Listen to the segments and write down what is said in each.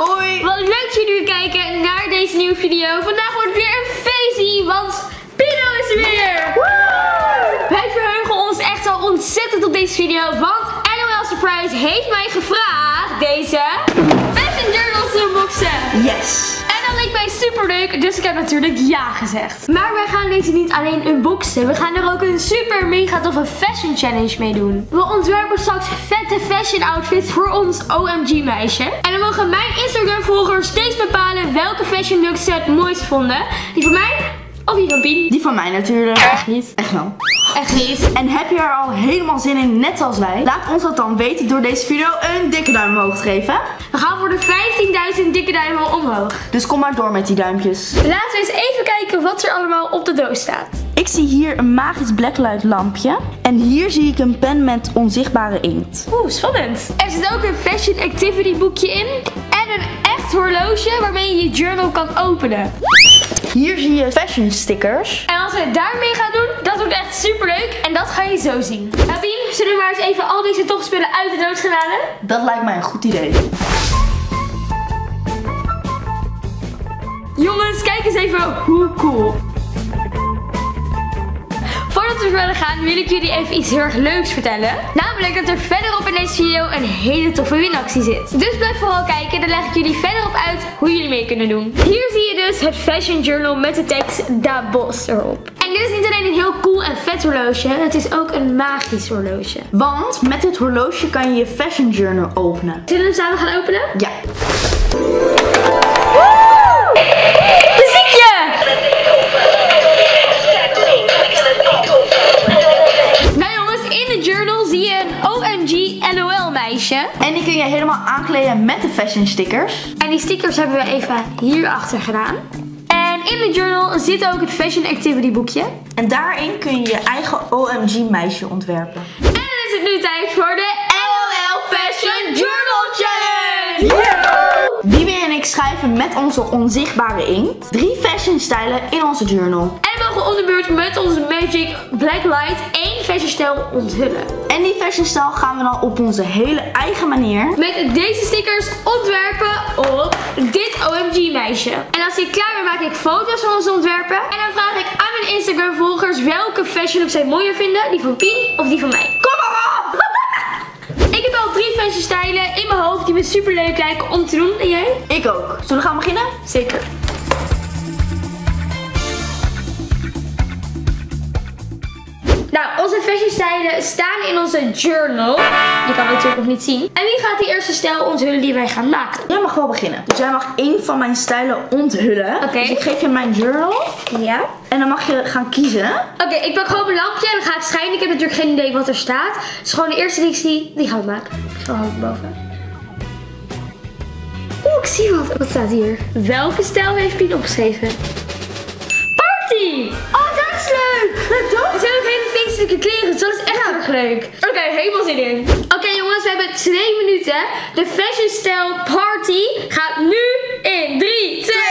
Hoi! Wat leuk dat jullie weer kijken naar deze nieuwe video. Vandaag wordt het weer een feestje, want Pino is er weer! Woo! Wij verheugen ons echt al ontzettend op deze video, want NOL Surprise heeft mij gevraagd deze Fashion Journals te unboxen. Yes! En dat leek mij super leuk, dus ik heb natuurlijk ja gezegd. Maar wij gaan deze niet alleen unboxen, we gaan er ook een super mega toffe fashion challenge mee doen. We ontwerpen straks vette fashion outfits voor ons OMG meisje. En dan mogen mijn Instagram volgers steeds bepalen welke fashion looks ze het mooist vonden. Die van mij of die van Pien? Die van mij natuurlijk. Echt niet. Echt wel. Echt niet. En heb je er al helemaal zin in, net als wij? Laat ons dat dan weten door deze video een dikke duim omhoog te geven. We gaan voor de 15.000 dikke duimen omhoog. Dus kom maar door met die duimpjes. Laten we eens even kijken wat er allemaal op de doos staat. Ik zie hier een magisch blacklight lampje. En hier zie ik een pen met onzichtbare inkt. Oeh, spannend. Er zit ook een fashion activity boekje in. En een echt horloge waarmee je je journal kan openen. Hier zie je fashion stickers. En als we het daarmee gaan doen, dat wordt echt super leuk. En dat ga je zo zien. Nou Pien, zullen we maar eens even al deze toffe spullen uit de doos gaan halen? Dat lijkt mij een goed idee. Jongens, kijk eens even hoe cool. Voordat we verder gaan, wil ik jullie even iets heel erg leuks vertellen. Namelijk dat er verderop in deze video een hele toffe winactie zit. Dus blijf vooral kijken, dan leg ik jullie verderop uit hoe jullie mee kunnen doen. Hier zie je dus het Fashion Journal met de tekst Da Boss erop. En dit is niet alleen een heel cool en vet horloge, het is ook een magisch horloge. Want met dit horloge kan je je fashion journal openen. Zullen we hem samen gaan openen? Ja. Muziekje! Nou jongens, in de journal zie je een OMG LOL meisje. En die kun je helemaal aankleden met de fashion stickers. En die stickers hebben we even hierachter gedaan. En in de journal zit ook het Fashion Activity boekje. En daarin kun je je eigen OMG meisje ontwerpen. En dan is het nu tijd voor de LOL Fashion Journal Challenge! Yeah! Bibi en ik schrijven met onze onzichtbare inkt 3 fashion stijlen in onze journal. En we mogen om de beurt met onze Magic Blacklight 1 fashion stijl onthullen. En die fashion stijl gaan we dan op onze hele eigen manier met deze stickers ontwerpen op dit OMG meisje. En als ik klaar ben, maak ik foto's van onze ontwerpen. En dan vraag ik aan mijn Instagram volgers welke fashion look zij mooier vinden. Die van Pien of die van mij. Kom maar op! Ik heb al 3 fashion stijlen in mijn hoofd die me super leuk lijken om te doen. En jij? Ik ook. Zullen we gaan beginnen? Zeker. Nou, onze fashion stijlen staan in onze journal. Die kan we natuurlijk nog niet zien. En wie gaat die eerste stijl onthullen die wij gaan maken? Jij mag wel beginnen. Dus jij mag 1 van mijn stijlen onthullen. Oké. Dus ik geef je mijn journal. Ja. En dan mag je gaan kiezen. Oké, ik pak gewoon mijn lampje en dan ga ik schijnen. Ik heb natuurlijk geen idee wat er staat. Dus gewoon de eerste die ik zie, die gaan we maken. Zo hou ik boven. Oeh, ik zie wat. Wat staat hier? Welke stijl heeft Pien opgeschreven? Party! Oh, dat is leuk! Leuk toch? Het zijn ook hele feestelijke kleren, dus dat is echt heel erg leuk. Oké, helemaal zin in. Oké, jongens, we hebben 2 minuten. De fashion stijl party gaat nu in 3, 2,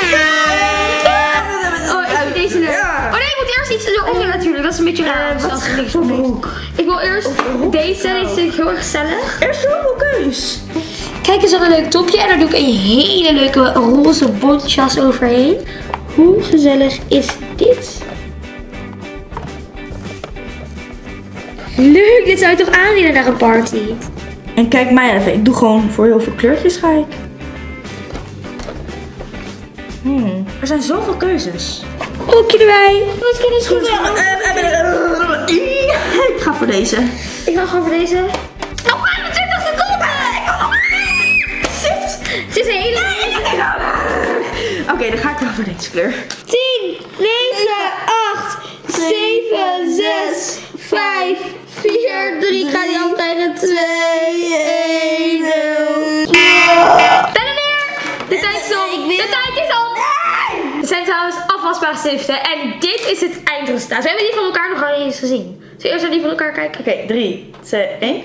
1. Oh, ik vind deze leuk. Oh nee, ik moet eerst iets eronder natuurlijk. Dat is een beetje raar. Wat voor broek? Ik wil eerst deze. Deze vind ik heel erg gezellig. Eerst heel keus. Kijk eens, wat een leuk topje. En daar doe ik een hele leuke roze bontjas overheen. Hoe gezellig is dit? Leuk, dit zou je toch aandienen naar een party? En kijk mij even. Ik doe gewoon voor heel veel kleurtjes ga ik. Er zijn zoveel keuzes. Oekje erbij. Wat kan het goed? Ik ga voor deze. Ik ga gewoon voor deze. Nog 25 seconden! Het is een hele... Oké, dan ga ik wel voor deze kleur. 10, 9, 8, 7, 6, 5, 4, 3. Ik ga die afkrijgen. 2, 1, 0. Tel neer! De tijd is op. De tijd is op. Het zijn trouwens afwasbare stiften. En dit is het eindresultaat. We hebben die van elkaar nog niet eens gezien. Zullen we eerst naar die van elkaar kijken? Oké, 3, 2, 1.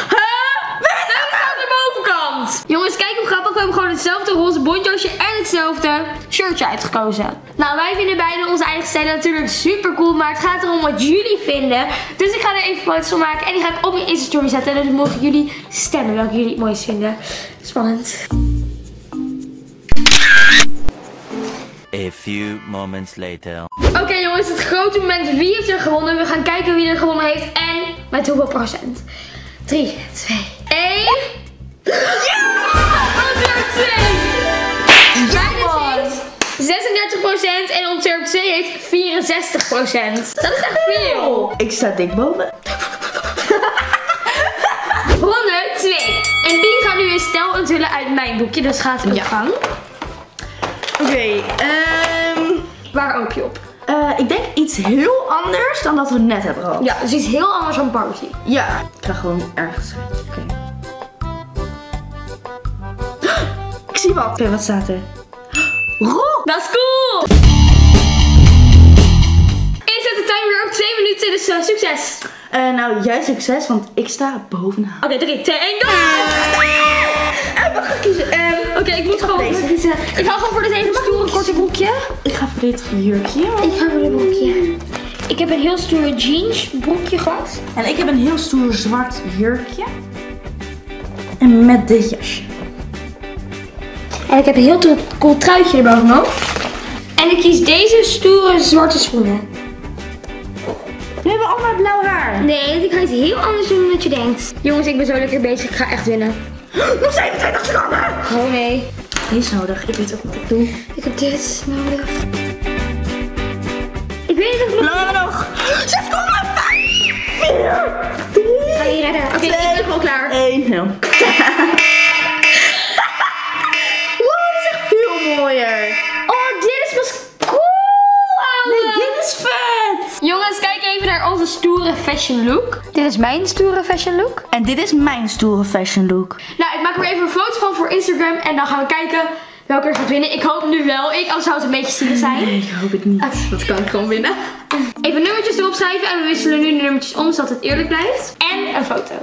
Jongens, kijk hoe grappig. We hebben gewoon hetzelfde roze bontjasje en hetzelfde shirtje uitgekozen. Nou, wij vinden beide onze eigen stijlen natuurlijk super cool. Maar het gaat erom wat jullie vinden. Dus ik ga er even foto's van maken. En die ga ik op mijn Insta-story zetten. En dus mogen jullie stemmen welke jullie het mooist vinden. Spannend. few moments later. Oké jongens, het grote moment. Wie heeft er gewonnen? We gaan kijken wie er gewonnen heeft en met hoeveel procent. 3, 2, 1. Ja! Antwerp 2! Bijna 36% en Antwerp 2 heeft 64%. Dat is echt veel. Ik sta dik boven. Ronde 2. En Pien gaat nu een stel onthullen uit mijn boekje, dus gaat het op gang. Oké, Waar hoop je op? ik denk iets heel anders dan dat we net hebben gehad. Ja, dus iets heel anders dan Party. Ja, ik ga gewoon ergens. Oké. Ik zie wat. Oké, wat staat er? Rock! Dat is cool! Ik zet de timer weer op 2 minuten, dus succes! Nou, jij succes, want ik sta bovenaan. Oké, 3, 2, 1, go! Wat ga ik kiezen? Oké, ik moet gewoon deze. kiezen. Ik ga gewoon voor dit hele stoere korte broekje. Ik ga voor dit jurkje. Ik ga voor dit broekje. Ik heb een heel stoere jeans broekje gehad. En ik heb een heel stoer zwart jurkje. En met dit jasje. En ik heb een heel cool truitje erbovenop. En ik kies deze stoere zwarte schoenen. We hebben allemaal blauw haar. Nee, ik ga iets heel anders doen dan dat je denkt. Jongens, ik ben zo lekker bezig. Ik ga echt winnen. Nog 27 seconden. Oh nee. Dit is nodig. Ik weet ook wat ik doe. Ik heb dit nodig. Ik weet niet of ik nog... Langer nog. 6,5. 4. 3. Ga je redden? Oké, ik ben gewoon klaar. 1. Wow, dat is echt veel mooier. Oh, dit is pas cool, ouwe. Nee, dit is vet. Jongens, kijk even naar onze stoere fashion look. Dit is mijn stoere fashion look. En dit is mijn stoere fashion look. Nou, ik maak er weer even een foto van voor Instagram. En dan gaan we kijken welke er gaat winnen. Ik hoop nu wel. Anders zou het een beetje zielig zijn. Nee, ik hoop het niet. Dat kan ik gewoon winnen. Even nummertjes erop schrijven. En we wisselen nu de nummertjes om, zodat het eerlijk blijft. En een foto.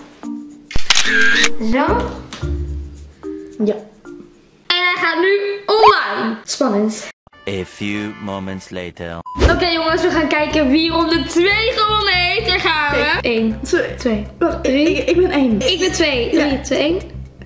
Zo. Ja. En hij gaat nu online. Spannend. A few moments later. Oké jongens, we gaan kijken wie ronde 2 gewonnen heeft. Daar gaan we. 1, 2. Wacht, ik ben 1. Ik ben 2. 3, 2, 1.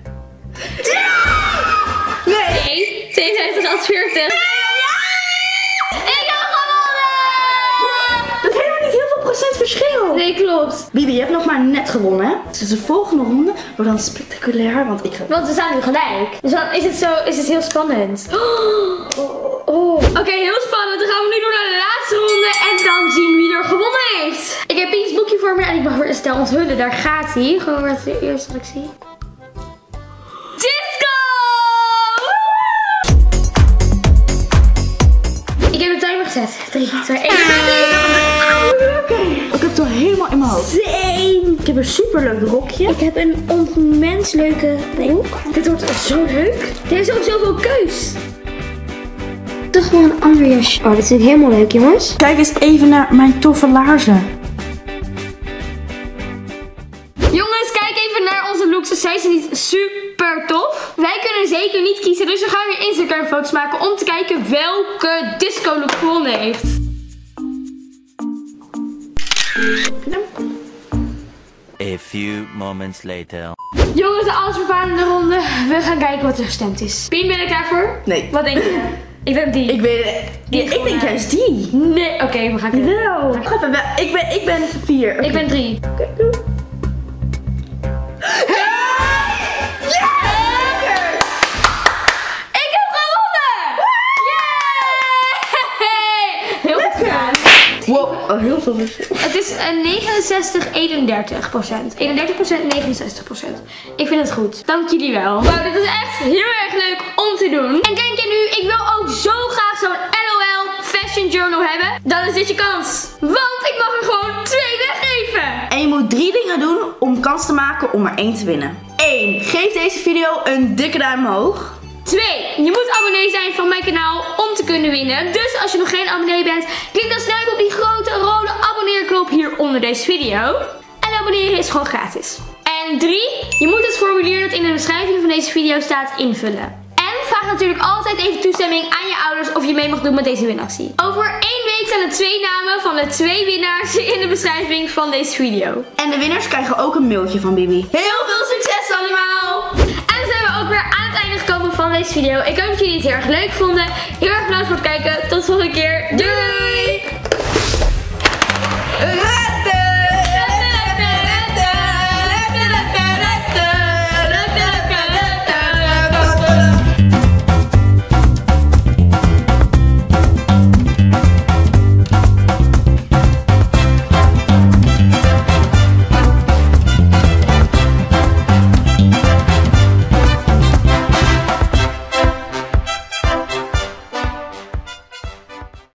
Nee. 52 als 40. Nee, ik heb gewonnen! Dat is helemaal niet heel veel procent verschil. Nee, klopt. Bibi, je hebt nog maar net gewonnen, hè? Dus de volgende ronde wordt dan spectaculair, want ik ga... Want we staan nu gelijk. Dus dan is het heel spannend. Oké, heel spannend. Dan gaan we nu door naar de laatste ronde en dan zien wie er gewonnen heeft. Ik heb Pien's boekje voor me en ik mag weer een stel onthullen. Daar gaat hij. Gewoon weer het eerste wat ik zie. Disco! Ik heb de timer gezet. 3, 2, 1. Oké. Ik heb het al helemaal in mijn hoofd. Same. Ik heb een superleuk rokje. Ik heb een onmens leuke broek. Dit wordt zo leuk. Er is ook zoveel keus. Toch gewoon een ander jasje. Oh, dit vind ik helemaal leuk, jongens. Kijk eens even naar mijn toffe laarzen. Jongens, kijk even naar onze looks. Zij zijn niet super tof. Wij kunnen zeker niet kiezen, dus we gaan weer Instagram foto's maken om te kijken welke disco look gewonnen heeft. A few moments later. Jongens, de allesbepalende ronde. We gaan kijken wat er gestemd is. Pien, ben je er klaar voor? Nee. Wat denk je? Ik denk die. Ik weet het. Ik denk juist die. Nee, oké, we gaan kijken. Wel. Ik ben 4. Ik ben 3. Ik heb gewonnen! Yay! Heel goed gedaan. Wow, oh, heel veel verschil. Het is 69-31%. 31%, 69%. Ik vind het goed. Dank jullie wel. Wauw, dit is echt heel erg leuk om te doen. En denk je nu, ik wil ook zo graag zo'n LOL Fashion Journal hebben? Dan is dit je kans. Want ik mag er gewoon 2 weggeven. En je moet 3 dingen doen om kans te maken om er 1 te winnen. 1. Geef deze video een dikke duim omhoog. 2. Je moet abonnee zijn van mijn kanaal om te kunnen winnen. Dus als je nog geen abonnee bent, klik dan snel op die grote rode abonneerknop hier onder deze video. En abonneren is gewoon gratis. En 3. Je moet het formulier dat in de beschrijving van deze video staat invullen. En vraag natuurlijk altijd even toestemming aan je ouders of je mee mag doen met deze winactie. Over 1 week zijn er 2 namen van de 2 winnaars in de beschrijving van deze video. En de winnaars krijgen ook een mailtje van Bibi. Heel veel succes allemaal! En dan zijn we ook weer aan het einde gekomen van deze video. Ik hoop dat jullie het heel erg leuk vonden. Heel erg bedankt voor het kijken. Tot de volgende keer. Doei!